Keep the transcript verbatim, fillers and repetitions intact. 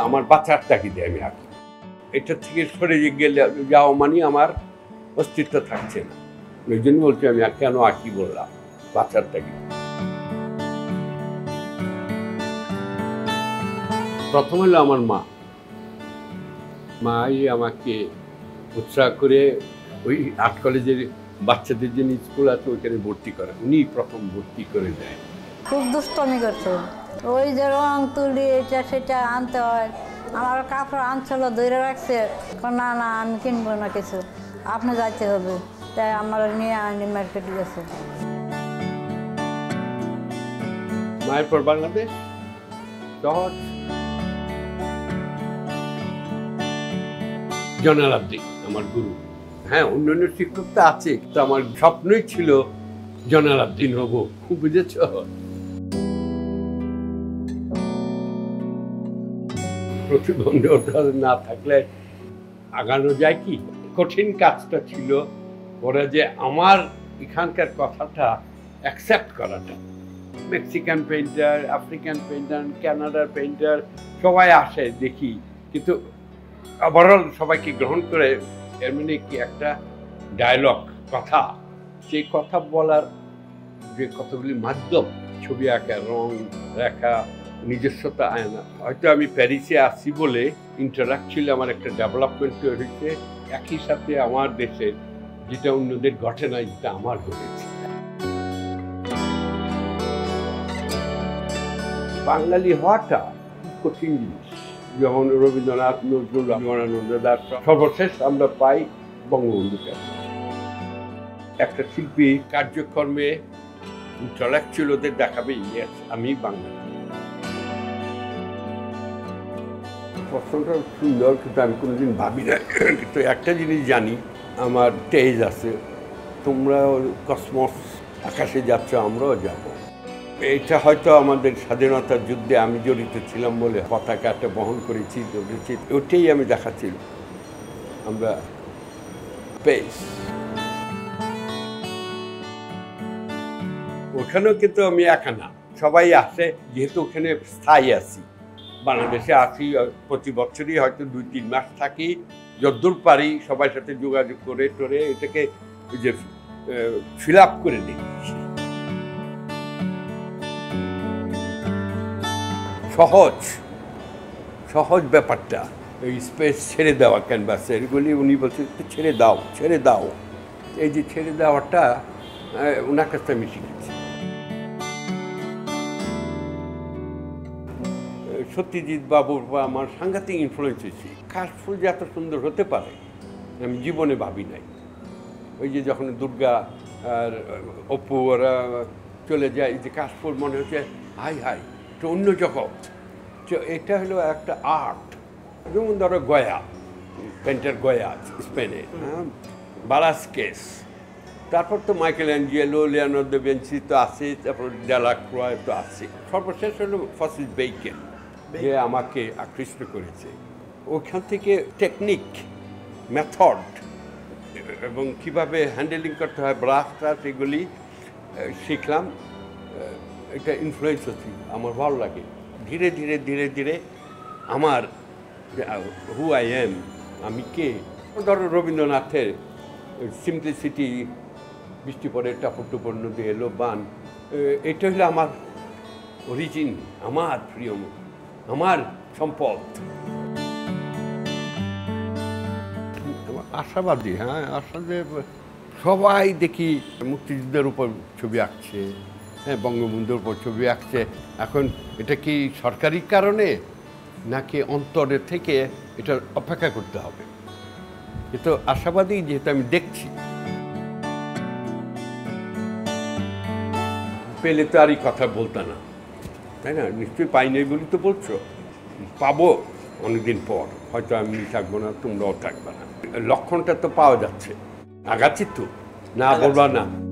আমার বাঁচার তাগিদে আমি আঁকি। এটা থেকে সরে গেলে যাওয়া মানে আমার অস্তিত্ব থাকছে না। ওই জন্য বলছি আমি কেন আঁকি বললাম, বাঁচার তাগিদে। প্রথম হলো আমার মা। মাই আমাকে উৎসাহ করে ওই আর্ট কলেজের বাচ্চাদের জন্য স্কুল আছে ওইখানে ভর্তি করে, উনি প্রথম ভর্তি করে দেয়। খুব দুষ্টমি করতো, ওই যে রং তুলি এটা সেটা আনতে হয়, আমার কাপড় আনছিল ধরে রাখছে, না না আমি কিনবো না কিছু, আপনি যাইতে হবে, তাই আমার নিয়ে আনি মার্কেটে গেছে। মায়ের পর বাংলাদেশ সহজ। জয়নাল আবদিন আমার গুরু। হ্যাঁ, অন্যান্য শিক্ষক তো আছে, কিন্তু আমার স্বপ্নই ছিল জয়নাল আবদিন হব, বুঝেছ? প্রতিবন্ধকতা না থাকলে আগানো যায় কি? কঠিন কাজটা ছিল ওরা যে আমার এখানকার কথাটা অ্যাকসেপ্ট করাটা। মেক্সিকান পেইন্টার, আফ্রিকান পেইন্টার, কানাডার পেইন্টার সবাই আসে দেখি, কিন্তু ওভারঅল সবাইকে গ্রহণ করে, এর মানে কি একটা ডায়লগ কথা, সেই কথা বলার যে কতগুলি মাধ্যম, ছবি আঁকা, রং রেখা, নিজস্বতা আয়না। হয়তো আমি প্যারিসে আসছি বলে ইন্টারাক্ট ছিল, আমার একটা ডেভেলপমেন্ট হয়েছে, একই সাথে আমার দেশের যেটা অন্যদের ঘটে না, যেটা আমার ঘটেছে। বাঙালি হওয়াটা কঠিন জিনিস। যেমন রবীন্দ্রনাথ, নজরুল, জীবনানন্দ দাশ, সর্বশেষ আমরা পাই বঙ্গবন্ধুকে। একটা শিল্পী কার্যক্রমে ইন্টারাক্ট ছিল, ওদের দেখাবে ইয়েস আমি বাঙালি। প্রশ্নটা সুন্দর, কিন্তু আমি কোনোদিন ভাবি না। কিন্তু একটা জিনিস জানি, আমার তেজ আছে, তোমরা কসমস আকাশে যাচ্ছ, আমরাও যাব। এটা হয়তো আমাদের স্বাধীনতার যুদ্ধে আমি জড়িত ছিলাম বলে পতাকাটা বহন করেছি, ধরেছি, ওটাই আমি দেখাচ্ছিল আমরা পেস। ওখানেও কিন্তু আমি একা না, সবাই আসে, যেহেতু ওখানে স্থায়ী আছি, বাংলাদেশে আসি প্রতি বছরই হয়তো দুই তিন মাস থাকি, যতদূর পারি সবার সাথে যোগাযোগ করে টোরে এটাকে যে ফিল আপ করে দিই। সহজ সহজ ব্যাপারটা, ওই স্পেস ছেড়ে দেওয়া ক্যানভাসের, এগুলি উনি বলছে ছেড়ে দাও ছেড়ে দাও, এই যে ছেড়ে দেওয়াটা ওনার কাছে আমি শিখেছি। সত্যজিৎ বাবুর বা আমার সাংঘাতিক ইনফ্লুয়েন্স হয়েছি। কাশফুল যে এত সুন্দর হতে পারে আমি জীবনে ভাবি নাই। ওই যে যখন দুর্গা আর অপু ওরা চলে যায়, যে কাশফুল মনে হচ্ছে হাই হাই তো অন্য জগৎ। এটা হলো একটা আর্ট। যেমন ধরো গয়া, পেন্টার গয়া স্পেনে, বালাস্কেস, তারপর তো Michelangelo, Leonardo da Vinci তো আছে, তারপর ডেলাক্রয় তো আছে, সর্বশেষ হলো ফ্রান্সিস বেকন, যে আমাকে আকৃষ্ট করেছে। ওখান থেকে টেকনিক, মেথড এবং কীভাবে হ্যান্ডেলিং করতে হয়, ব্রাশ ট্রাশ, এগুলি শিখলাম। এটা ইনফ্লুয়েন্স হচ্ছে, আমার ভালো লাগে। ধীরে ধীরে ধীরে ধীরে আমার হু আই এম, আমি কে, ধরো রবীন্দ্রনাথের সিম্পলিসিটি, বৃষ্টি পরে টাপুর টুপুর নদী এলো বান, এটা হলো আমার অরিজিন, আমার প্রিয়, আমার সম্পদ। আশাবাদী, হ্যাঁ, আশাতে সবাই দেখি মুক্তিযুদ্ধের উপর ছবি আঁকছে, হ্যাঁ, বঙ্গবন্ধুর উপর ছবি আঁকছে। এখন এটা কি সরকারি কারণে নাকি অন্তরের থেকে, এটা অপেক্ষা করতে হবে। কিন্তু আশাবাদী যেহেতু আমি দেখছি, পেলে তো আর এই কথা বলতে না, তাই না? নিশ্চয়ই পাই নাই বলি তো বলছো, পাবো অনেকদিন পর, হয়তো আমি থাকবো না, তোমরাও থাকবে না। লক্ষণটা তো পাওয়া যাচ্ছে, আগাচ্ছি তো, না বলবা না।